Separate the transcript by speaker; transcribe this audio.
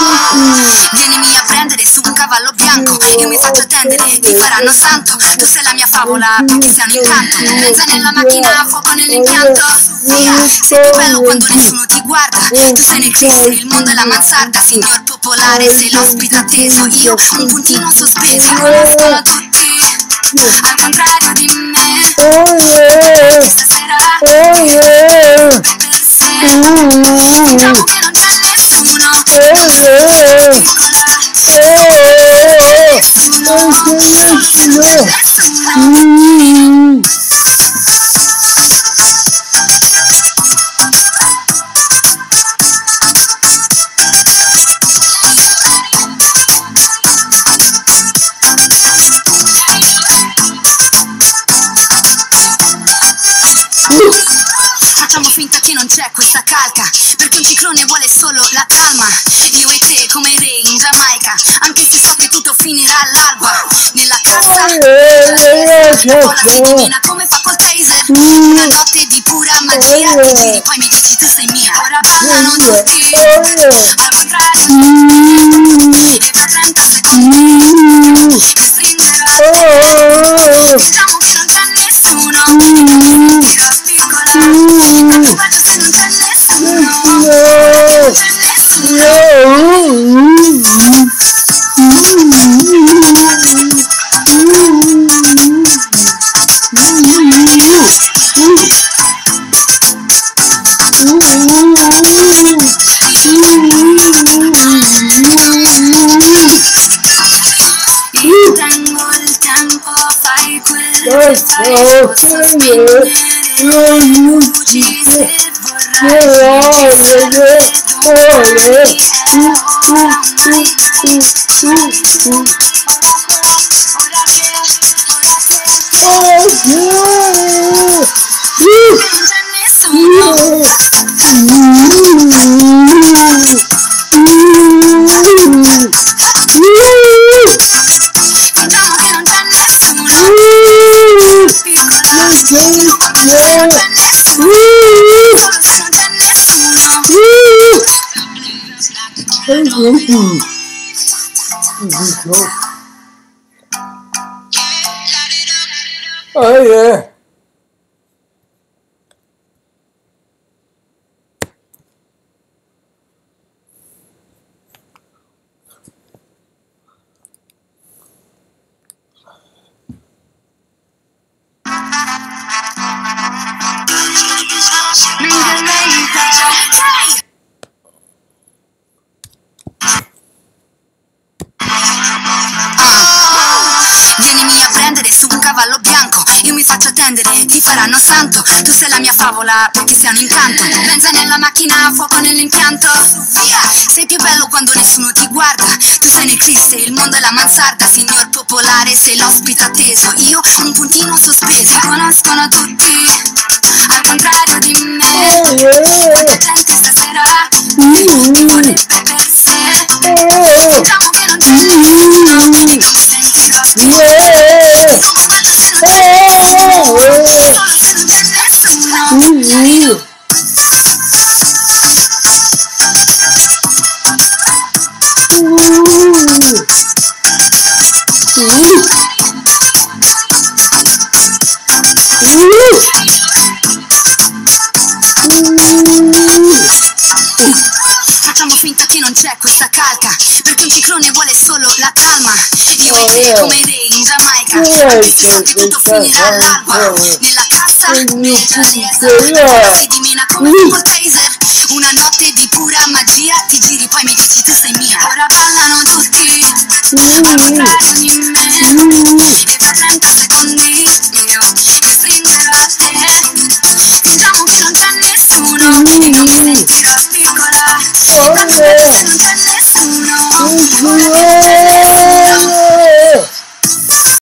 Speaker 1: Vienimi a prendere su un cavallo bianco, io mi faccio attendere, ti faranno santo. Tu sei la mia favola, perché sei un incanto. Benzina nella macchina, fuoco nell'impianto. Via, sei più bello quando nessuno ti guarda. Tu sei l'eclisse, il mondo è la mansarda. Signor popolare, sei l'ospite atteso. Io un puntino sospeso. Conoscono tutti, al contrario di me. Questa sera per sé. Diciamo che non c'è nessuno. Facciamo finta che non c'è questa calca, perché un ciclone vuole solo la calma. Io e te come i re in Giamaica, anche se so che tutto finirà all'alba. Nella cassa la colla si divina come fa col taser. Una notte di pura magia, ti giri poi mi dici tu sei mia. Ora ballano tutti, al contrario e tra 30 secondi ti stringerò. Diciamo che non c'è nessuno, tiro a piccola, a tuo agio se non c'è nessuno, non c'è io tengo il tempo, fai quello che fai, posso spegnere le luci se vorrai, serve domani, è ora mai. Non c'è nessuno. Diciamo che non c'è nessuno. Piccola, quando c'è non c'è nessuno. Solo se non c'è nessuno.
Speaker 2: Oh yeah.
Speaker 1: Vienimi a prendere su un cavallo bianco, io mi faccio attendere, ti faranno santo. Tu sei la mia favola, perché sei un incanto. Benzina nella macchina, fuoco nell'impianto. Via, sei più bello quando nessuno ti guarda. Tu sei l'eclisse, il mondo è la mansarda. Signor popolare, sei l'ospite atteso. Io un puntino sospeso. Conoscono tutti, al contrario di me. Attenti stasera, ti vorrebbe per sé. Diciamo che non c'è nessuno, e io mi sentirò. Come faccio se non c'è nessuno? Solo se non c'è nessuno. Facciamo finta che non c'è questa calca, perché un ciclone vuole solo la calma. Io e te come i re in Giamaica, anche se so che tutto finirà all'alba. Nella cassa si dimena come col taser. Una notte di pura magia, ti giri poi mi dici tu sei mia. Ora ballano tutti, al contrario di me, e tra 30 secondi io mi stringerò a te. Diciamo che non c'è nessuno, e io mi sentirò piccola. Tanto bello se non c'è nessuno.